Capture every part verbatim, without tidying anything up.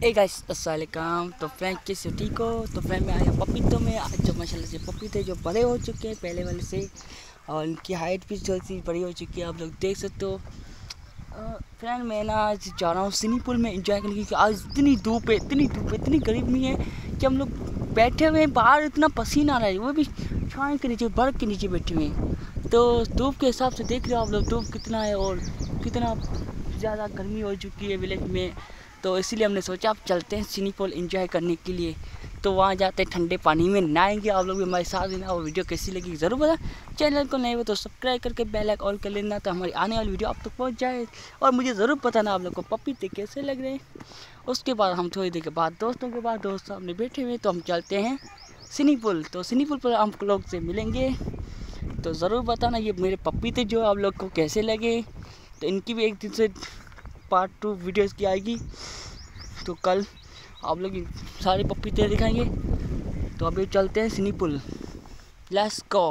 ए guys अस्सलाम वालेकुम। तो फ्रेंड कैसे हो, ठीक हो? तो फ्रेंड मैं आया पपीतों में आज जो माशाल्लाह से पपीते जो बड़े हो चुके हैं पहले वाले से, और इनकी हाइट भी थोड़ी सी बड़ी हो चुकी है, आप लोग देख सकते हो। फ्रेंड मैं ना आज जा रहा हूँ स्विमिंग पूल में एंजॉय करने, क्योंकि आज इतनी धूप है इतनी धूप है इतनी गर्मी है कि हम लोग बैठे हुए हैं बाहर, इतना पसीना आ रहा है, वो भी छाँव के नीचे बर्फ़ के नीचे बैठे हुए हैं। तो धूप के हिसाब से देख रहे हो आप लोग धूप कितना है और कितना ज़्यादा गर्मी हो चुकी है विलेज में। तो इसीलिए हमने सोचा आप चलते हैं स्विमिंग पूल एंजॉय करने के लिए। तो वहाँ जाते हैं ठंडे पानी में नहाएंगे, आप लोग भी हमारे साथ देना। और वीडियो कैसी लगी ज़रूर बता, चैनल को नहीं हो तो सब्सक्राइब करके बेल आइकन ऑल कर लेना, तो हमारी आने वाली वीडियो आप तक पहुँच जाए। और मुझे ज़रूर बताना आप लोग को पपीते कैसे लग रहे हैं। उसके बाद हम थोड़ी देर के बाद दोस्तों के बाद दोस्त सामने बैठे हुए, तो हम चलते हैं स्विमिंग पूल। तो स्विमिंग पूल पर हम लोग से मिलेंगे, तो ज़रूर बताना ये मेरे पपीते जो आप लोग को कैसे लगे। तो इनकी भी एक दिन से पार्ट टू वीडियोज़ की आएगी, तो कल आप लोग सारे पपीते दिखाएंगे। तो अभी चलते हैं स्विमिंग पूल, लेट्स गो।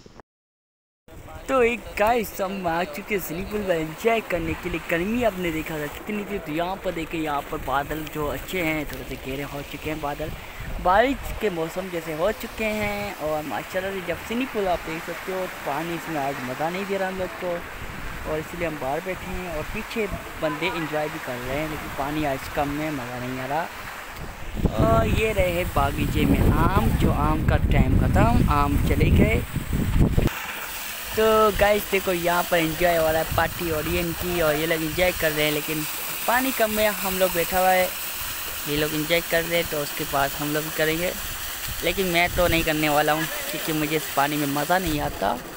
तो एक गाइस हम आ चुके हैं स्विमिंग पूल में एंजॉय करने के लिए। गर्मी आपने देखा था कितनी थी, तो यहाँ पर देखें यहाँ पर बादल जो अच्छे हैं, थोड़े से गहरे हो चुके हैं बादल, बारिश के मौसम जैसे हो चुके हैं। और माशाल्लाह से जब स्विमिंग पूल आप देख सकते हो, पानी इसमें आज मज़ा नहीं दे रहा हम लोग को, और इसलिए हम बाहर बैठे हैं। और पीछे बंदे एंजॉय भी कर रहे हैं, लेकिन पानी आज कम में मज़ा नहीं आ रहा। और ये रहे बागीचे में आम, जो आम का टाइम ख़त्म, आम चले गए। तो गाइस देखो यहाँ पर एंजॉय हो रहा है, पार्टी हो रही है इनकी, और ये लोग एंजॉय कर रहे हैं, लेकिन पानी कम में हम लोग बैठा हुआ है। ये लोग एंजॉय कर रहे हैं, तो उसके बाद हम लोग भी करेंगे, लेकिन मैं तो नहीं करने वाला हूँ, क्योंकि मुझे इस पानी में मज़ा नहीं आता।